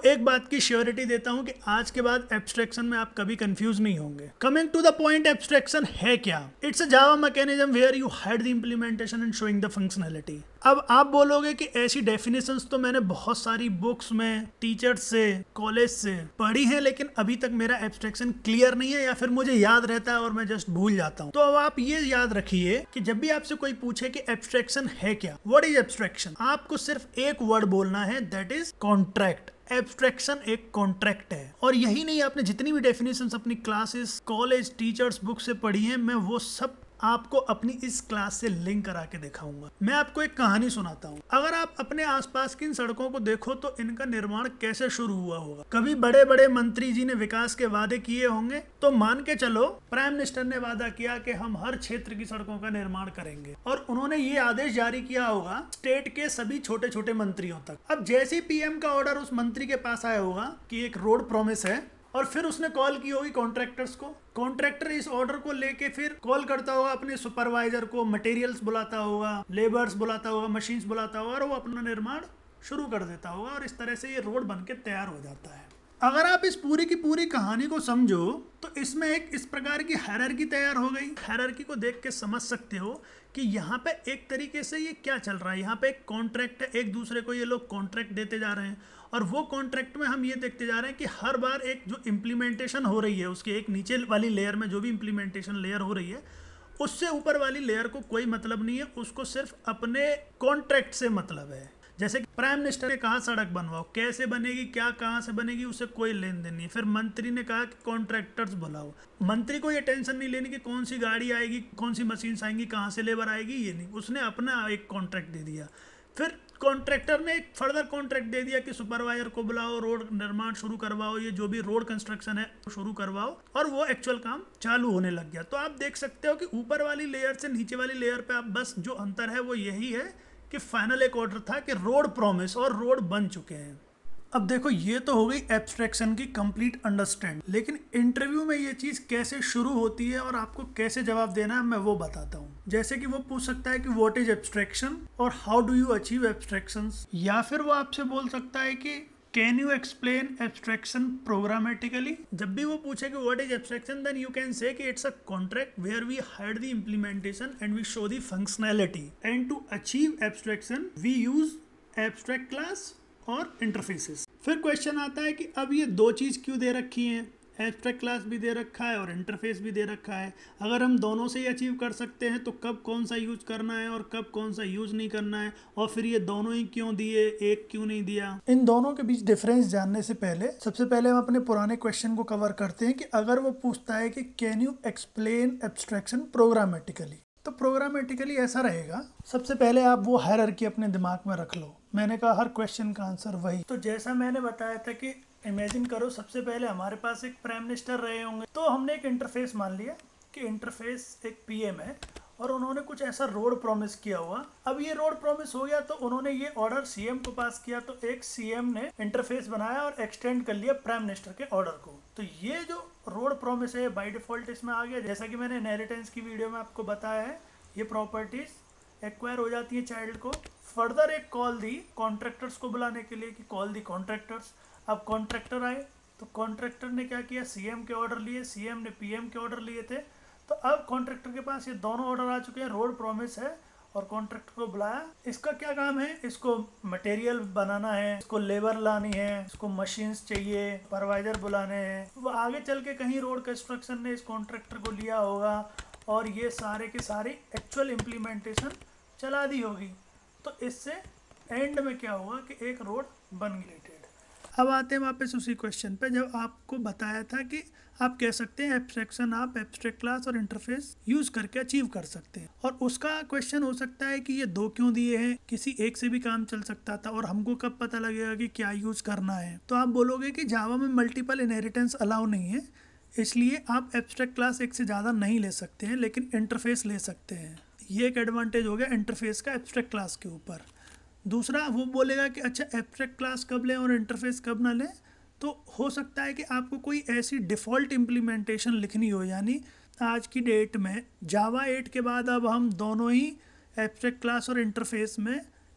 एक बात की श्योरिटी देता हूं कि आज के बाद एब्स्ट्रैक्शन में आप कभी कंफ्यूज नहीं होंगे। Coming to the point, abstraction है क्या? It's a Java mechanism where you hide the implementation and showing the functionality. अब आप बोलोगे कि ऐसी डेफिनेशंस तो मैंने बहुत सारी बुक्स में टीचर्स से, कॉलेज से पढ़ी है, लेकिन अभी तक मेरा एब्स्ट्रैक्शन क्लियर नहीं है, या फिर मुझे याद रहता है और मैं जस्ट भूल जाता हूं। तो अब आप ये याद रखिए कि जब भी आपसे कोई पूछे कि एब्स्ट्रैक्शन है क्या, व्हाट इज एब्स्ट्रैक्शन, आपको सिर्फ एक वर्ड बोलना है, दैट इज कॉन्ट्रैक्ट। एब्स्ट्रैक्शन एक कॉन्ट्रैक्ट है। और यही नहीं, आपने जितनी भी डेफिनेशंस अपनी क्लासेस, कॉलेज, टीचर्स बुक से पढ़ी है, मैं वो सब आपको अपनी इस क्लास से लिंक करा के दिखाऊंगा। मैं आपको एक कहानी सुनाता हूँ। अगर आप अपने आसपास की इन सड़कों को देखो तो इनका निर्माण कैसे शुरू हुआ होगा। कभी बड़े बड़े मंत्री जी ने विकास के वादे किए होंगे, तो मान के चलो प्राइम मिनिस्टर ने वादा किया कि हम हर क्षेत्र की सड़कों का निर्माण करेंगे, और उन्होंने ये आदेश जारी किया होगा स्टेट के सभी छोटे छोटे मंत्रियों तक। अब जैसे ही पीएम का ऑर्डर उस मंत्री के पास आया होगा कि एक रोड प्रॉमिस है, और फिर उसने कॉल की होगी कॉन्ट्रैक्टर्स को, कॉन्ट्रैक्टर इस ऑर्डर को लेके फिर कॉल करता होगा अपने सुपरवाइजर को, मटेरियल्स बुलाता होगा, लेबर्स बुलाता होगा, मशीन्स बुलाता होगा, और वो अपना निर्माण शुरू कर देता होगा, और इस तरह से ये रोड बनके तैयार हो जाता है। अगर आप इस पूरी की पूरी कहानी को समझो तो इसमें एक इस प्रकार की हायरार्की तैयार हो गई। हायरार्की को देख के समझ सकते हो कि यहाँ पे एक तरीके से ये क्या चल रहा है। यहाँ पे एक कॉन्ट्रैक्ट है, एक दूसरे को ये लोग कॉन्ट्रैक्ट देते जा रहे हैं, और वो कॉन्ट्रैक्ट में हम ये देखते जा रहे हैं कि हर बार एक जो इम्प्लीमेंटेशन हो रही है, उसके एक नीचे वाली लेयर में जो भी इम्प्लीमेंटेशन लेयर हो रही है, उससे ऊपर वाली लेयर को कोई मतलब नहीं है, उसको सिर्फ अपने कॉन्ट्रैक्ट से मतलब है। जैसे कि प्राइम मिनिस्टर ने कहा सड़क बनवाओ, कैसे बनेगी, क्या कहाँ से बनेगी, उससे कोई लेन देन नहीं है। फिर मंत्री ने कहा कि कॉन्ट्रैक्टर्स बुलाओ, मंत्री को ये टेंशन नहीं लेनी कि कौन सी गाड़ी आएगी, कौन सी मशीन्स आएंगी, कहाँ से लेबर आएगी, ये नहीं, उसने अपना एक कॉन्ट्रैक्ट दे दिया। फिर कॉन्ट्रैक्टर ने एक फर्दर कॉन्ट्रैक्ट दे दिया कि सुपरवाइजर को बुलाओ, रोड निर्माण शुरू करवाओ, ये जो भी रोड कंस्ट्रक्शन है शुरू करवाओ, और वो एक्चुअल काम चालू होने लग गया। तो आप देख सकते हो कि ऊपर वाली लेयर से नीचे वाली लेयर पे आप बस जो अंतर है वो यही है कि फाइनल एक ऑर्डर था कि रोड प्रॉमिस, और रोड बन चुके हैं। अब देखो, ये तो हो गई एब्स्ट्रैक्शन की कंप्लीट अंडरस्टैंड, लेकिन इंटरव्यू में ये चीज़ कैसे शुरू होती है और आपको कैसे जवाब देना है मैं वो बताता हूँ। जैसे कि वो पूछ सकता है कि व्हाट इज एब्स्ट्रैक्शन और how do you achieve abstractions, या फिर वो आपसे बोल सकता है कि can you explain abstraction programmatically. जब भी वो पूछे कि what is abstraction, then you can say कि it's a contract where we hide the implementation and we show the functionality, and to achieve abstraction we use abstract class और interfaces. फिर question आता है कि अब ये दो चीज़ क्यों दे रखी हैं, एब्स्ट्रैक्ट क्लास भी दे रखा है और इंटरफेस भी दे रखा है। अगर हम दोनों से ही अचीव कर सकते हैं तो कब कौन सा यूज करना है और कब कौन सा यूज नहीं करना है, और फिर ये दोनों ही क्यों दिए, एक क्यों नहीं दिया। इन दोनों के बीच डिफरेंस जानने से पहले सबसे पहले हम अपने पुराने क्वेश्चन को कवर करते हैं कि अगर वो पूछता है कि can you explain abstraction programmatically, तो प्रोग्रामेटिकली ऐसा रहेगा। सबसे पहले आप वो हायरार्की अपने दिमाग में रख लो। मैंने कहा हर क्वेश्चन का आंसर वही। तो जैसा मैंने बताया था कि इमेजिन करो सबसे पहले हमारे पास एक प्राइम मिनिस्टर रहे होंगे, तो हमने एक इंटरफेस मान लिया कि इंटरफेस एक पीएम है, और उन्होंने कुछ ऐसा रोड प्रॉमिस किया हुआ। अब ये रोड प्रॉमिस हो गया तो उन्होंने ये ऑर्डर सीएम को पास किया, तो एक सीएम ने इंटरफेस बनाया और एक्सटेंड कर लिया प्राइम मिनिस्टर के ऑर्डर को। तो ये जो रोड प्रॉमिस है बाय डिफॉल्ट इसमें आ गया। जैसा कि मैंने इनहेरिटेंस की वीडियो में आपको बताया है, ये प्रॉपर्टीज एक्वायर हो जाती है चाइल्ड को। फर्दर एक कॉल दी कॉन्ट्रैक्टर्स को बुलाने के लिए कि कॉल दी कॉन्ट्रैक्टर्स। अब कॉन्ट्रैक्टर आए तो कॉन्ट्रैक्टर ने क्या किया, सीएम के ऑर्डर लिए, सीएम ने पीएम के ऑर्डर लिए थे। तो अब कॉन्ट्रैक्टर के पास ये दोनों ऑर्डर आ चुके हैं, रोड प्रॉमिस है और कॉन्ट्रैक्टर को बुलाया। इसका क्या काम है, इसको मटेरियल बनाना है, इसको लेबर लानी है, इसको मशीन्स चाहिए, सुपरवाइजर बुलाने हैं। वो आगे चल के कहीं रोड कंस्ट्रक्शन ने इस कॉन्ट्रैक्टर को लिया होगा और ये सारे के सारे एक्चुअल इम्प्लीमेंटेशन चला दी होगी। तो इससे एंड में क्या हुआ कि एक रोड बन गई। अब आते हैं वापस उसी क्वेश्चन पे, जब आपको बताया था कि आप कह सकते हैं एब्स्ट्रैक्शन आप एब्स्ट्रैक्ट क्लास और इंटरफेस यूज करके अचीव कर सकते हैं। और उसका क्वेश्चन हो सकता है कि ये दो क्यों दिए हैं, किसी एक से भी काम चल सकता था, और हमको कब पता लगेगा कि क्या यूज करना है। तो आप बोलोगे कि जावा में मल्टीपल इनहेरिटेंस अलाउ नहीं है, इसलिए आप एब्स्ट्रैक्ट क्लास एक से ज़्यादा नहीं ले सकते हैं, लेकिन इंटरफेस ले सकते हैं। ये एक एडवांटेज हो गया इंटरफेस का एब्स्ट्रैक्ट क्लास के ऊपर। दूसरा वो बोलेगा कि अच्छा एब्स्ट्रैक्ट क्लास कब लें और इंटरफेस कब ना लें। तो हो सकता है कि आपको कोई ऐसी डिफ़ॉल्ट इम्प्लीमेंटेशन लिखनी हो, यानी आज की डेट में जावा 8 के बाद अब हम दोनों ही एब्स्ट्रैक्ट क्लास और इंटरफेस में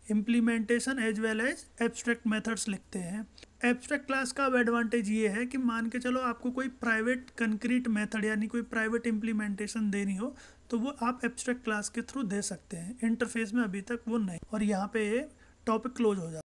implementation as well as abstract methods लिखते हैं। एब्स्ट्रैक्ट क्लास का अब एडवांटेज ये है कि मान के चलो आपको कोई प्राइवेट कंक्रीट मेथड यानी कोई प्राइवेट इम्प्लीमेंटेशन देनी हो तो वो आप एब्स्ट्रैक्ट क्लास के थ्रू दे सकते हैं। इंटरफेस में अभी तक वो नहीं, और यहाँ पे ये टॉपिक क्लोज हो जाता है।